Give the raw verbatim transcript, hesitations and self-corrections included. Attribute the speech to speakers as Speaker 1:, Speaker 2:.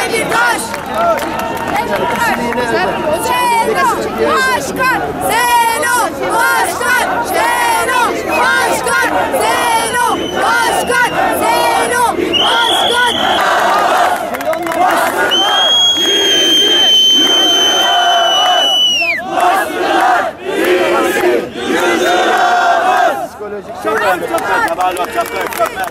Speaker 1: Demirtaş! Zeyno Başkan! Zeyno Başkan! Zeyno Başkan! Zeyno Başkan! Zeyno Başkan! Bastılar bizi! Bastılar bizi! Yüzüyoruz! Psikolojik şey var.